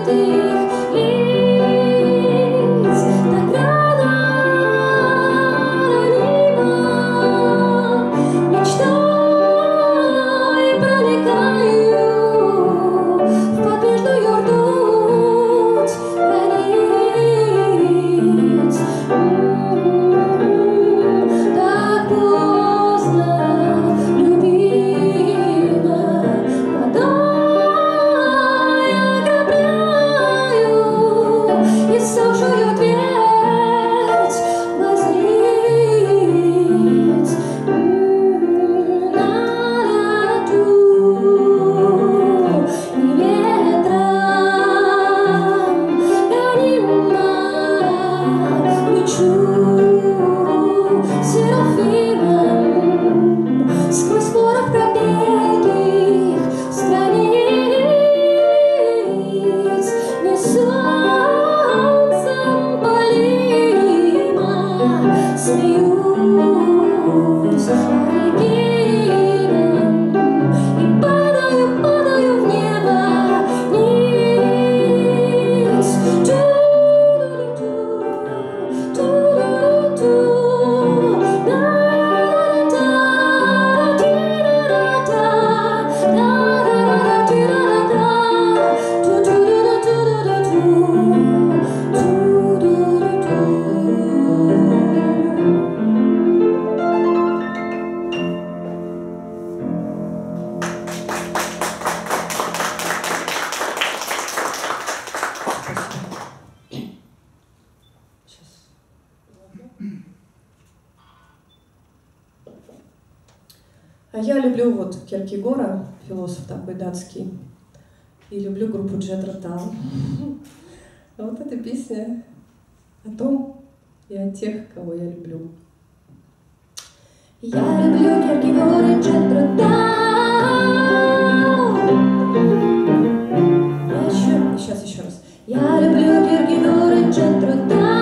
А я люблю вот Киркегора, философ такой датский, и люблю группу Джethro Tull. А вот эта песня о том и о тех, кого я люблю. Я люблю Киркегора и Джethro Tull. Еще раз. Я люблю Киркегора и Джethro Tull.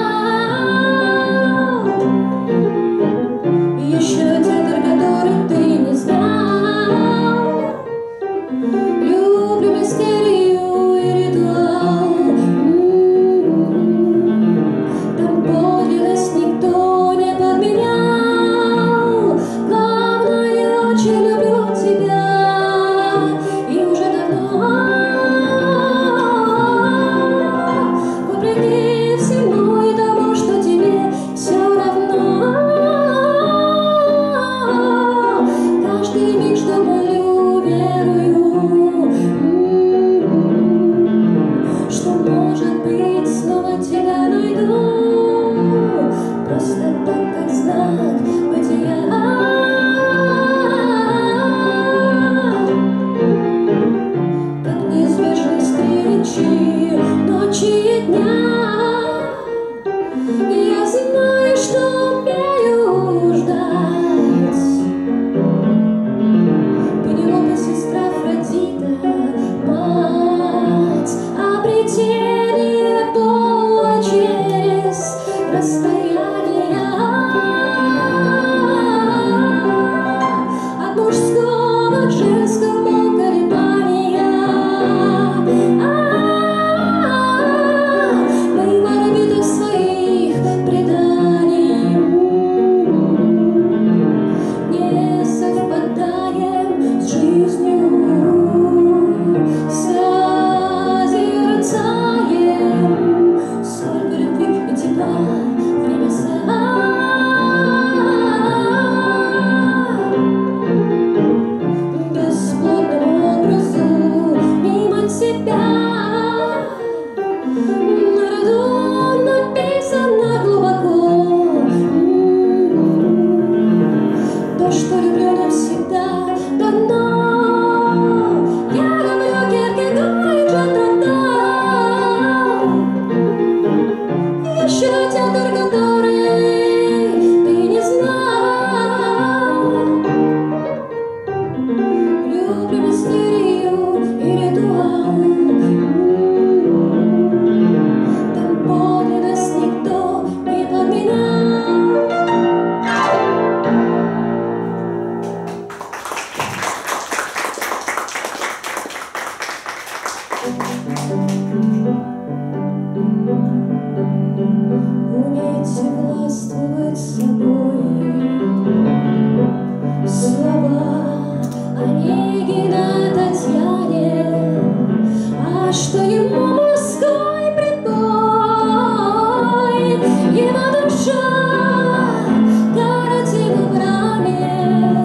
Еще тетр, который ты не знал. Люблю мистерию и ритуал. Там подлинность никто не подменял. Главное, очень люблю тебя. морской прибой, его душа городит в раме.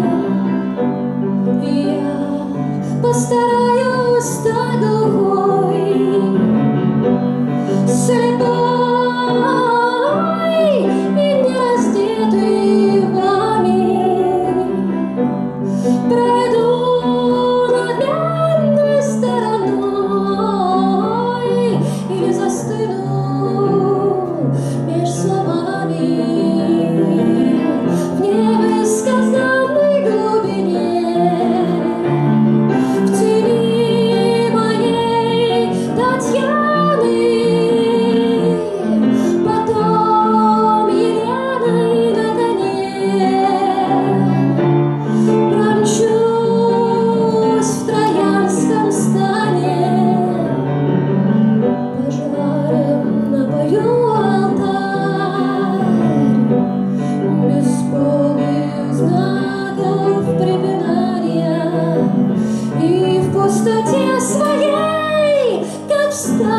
Я постараюсь стать глухой, слепой и не раздетый вами. Пройду надменной стороной или застыну меж словами в невысказанной глубине, в тени моей Татьяны, потом Еленой на коне. Промчусь в Троянском стане, пожаром напою алтарь бесполых знаков препинания, и в пустоте своей, как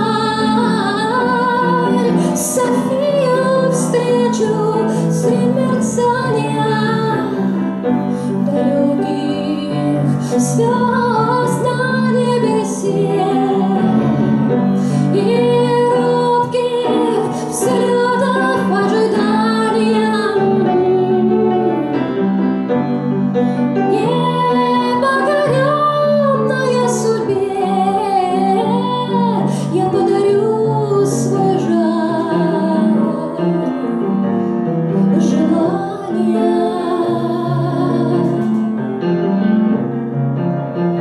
всталь, Софию встречу средь мерцания далеких звезд на небесе и робких взлетов ожидания. Непокоренная судьбе, я подарю свой жар желания.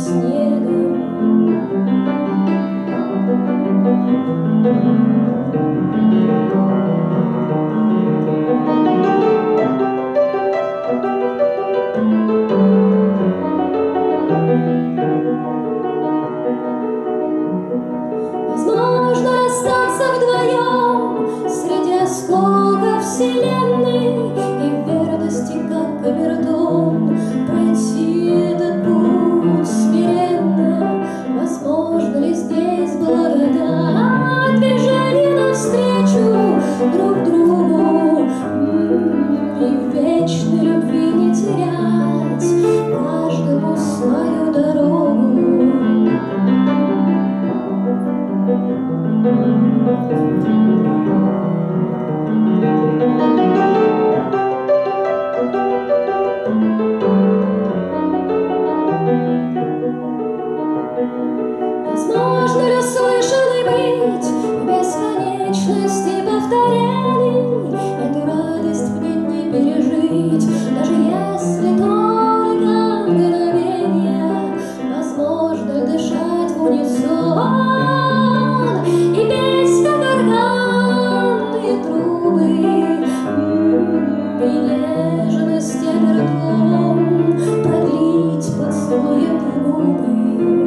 снегом. Возможно остаться вдвоем среди осколков вселенной и в верности, как камертон, пройти этот путь смиренно. Возможно ли здесь благодать, движение навстречу друг другу и в вечной любви не терять каждому свою дорогу? Возможно ли слышали быть в бесконечности повторений? Эту радость мне не пережить, даже если только мгновение. Возможно ли дышать в унисон и петь, как органные трубы, и нежность ртом продлить поцелуем в губы?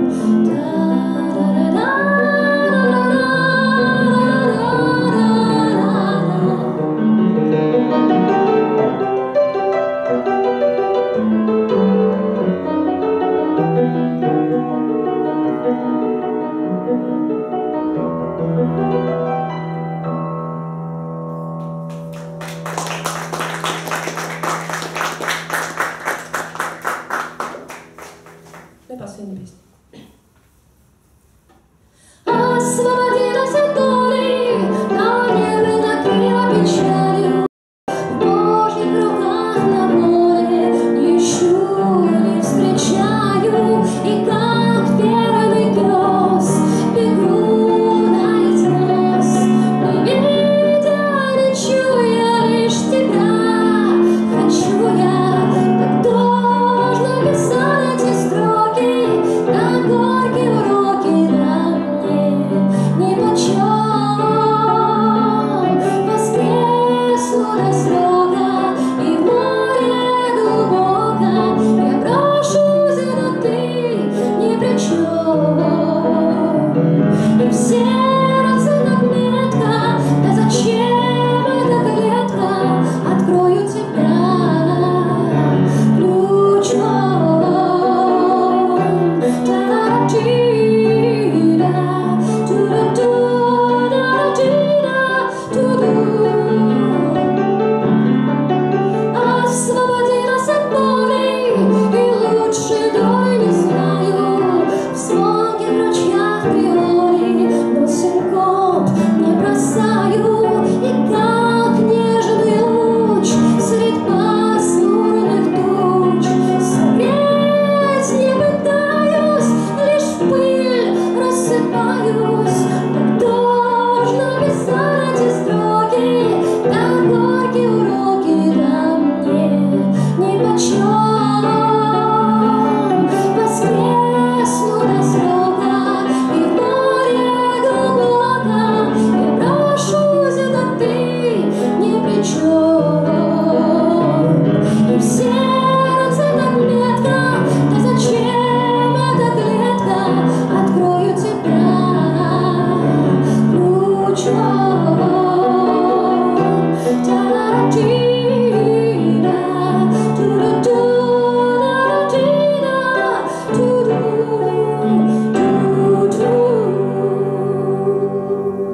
И последняя песня. Освободилась от боли, но небо накрыло печалью. В Божьих руках на море не ищу, не встречаю, и как верный пес бегу на износ, не видя, не чуя лишь тебя. Хочу я, как должно писать эти строки, как горькие уроки, да мне нипочем. Воскресну до срока, и в море глубоко я брошусь, но ты ни при чем. И в сердце так метко, да зачем эта клетка? Открою тебя ключом. Освободилась от боли, и лучше доли не знаю. В звонких ручьях приори, но синкоп не бросаю. И как нежный луч средь пасмурных туч согреть не пытаюсь, лишь в пыль рассыпаюсь. Так должно писать эти строки, как горькие уроки, да мне нипочем. Воскресну до срока, и в море глубоко я брошусь, да ты ни при чем. И в сердце так метко, да зачем эта клетка? Открою тебя ключом.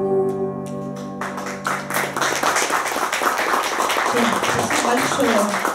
Спасибо большое.